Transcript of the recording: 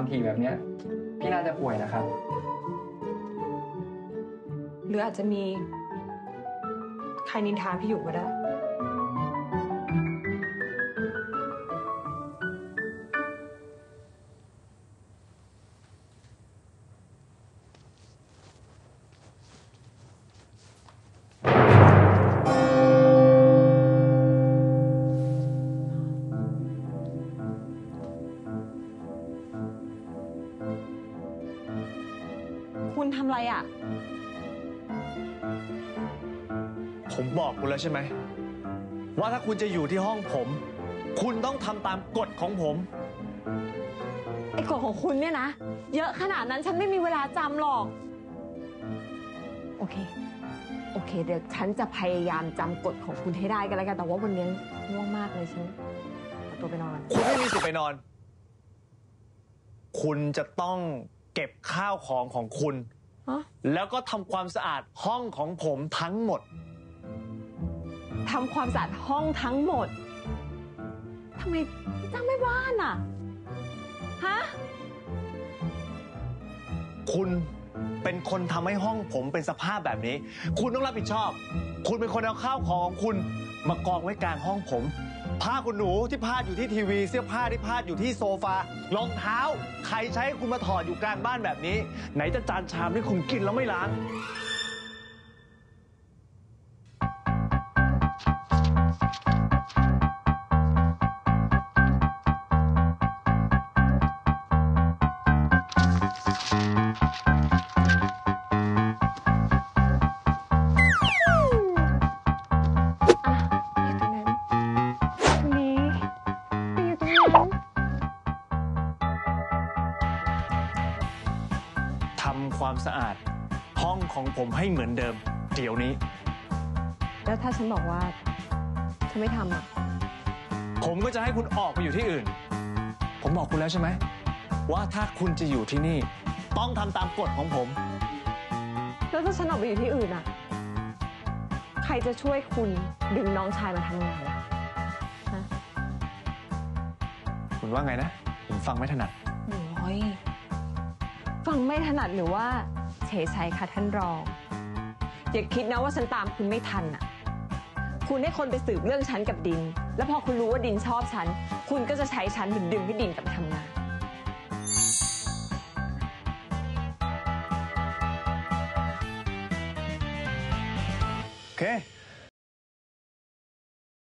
ถี่แบบเนี้ยพี่น่าจะป่วยนะครับหรืออาจจะมีใครนินทาพี่อยู่ก็ได้คุณทำอะไรอ่ะผมบอกคุณแล้วใช่ไหมว่าถ้าคุณจะอยู่ที่ห้องผม คุณต้องทำตามกฎของผมไอ้กฎของคุณเนี่ยนะเยอะขนาดนั้นฉันไม่มีเวลาจำหรอกโอเคเดี๋ยวฉันจะพยายามจำกฎของคุณให้ได้กันแล้วกันแต่ว่าวันนี้ง่วงมากเลยฉันขอตัวไปนอนคุณไม่มีสิทธิ์ไปนอน คุณจะต้องเก็บข้าวของของคุณแล้วก็ทำความสะอาดห้องของผมทั้งหมดทำความสะอาดห้องทั้งหมดทำไมไม่จ้างแม่บ้านอ่ะฮะคุณเป็นคนทำให้ห้องผมเป็นสภาพแบบนี้คุณต้องรับผิดชอบคุณเป็นคนเอาข้าวของของคุณมากองไว้กลางห้องผมผ้าขนหนูที่พาดอยู่ที่ทีวีเสื้อผ้าที่พาดอยู่ที่โซฟารองเท้าใครใช้ให้คุณมาถอดอยู่กลางบ้านแบบนี้ไหนจะจานชามที่คุณกินแล้วไม่ล้างทำความสะอาดห้องของผมให้เหมือนเดิมเดี๋ยวนี้แล้วถ้าฉันบอกว่าฉันไม่ทำอ่ะผมก็จะให้คุณออกไปอยู่ที่อื่นผมบอกคุณแล้วใช่ไหมว่าถ้าคุณจะอยู่ที่นี่ต้องทำตามกฎของผมแล้วถ้าฉันออกไปอยู่ที่อื่นอ่ะใครจะช่วยคุณดึงน้องชายมาทำงานล่ะฮะคุณว่าไงนะผมฟังไม่ถนัดโอ้ยฟังไม่ถนัดหรือว่าเฉยชัยค่ะท่านรองอย่าคิดนะว่าฉันตามคุณไม่ทันอ่ะคุณให้คนไปสืบเรื่องฉันกับดินแล้วพอคุณรู้ว่าดินชอบฉันคุณก็จะใช้ฉันดึงให้ดินกลับมาทำงานโอเค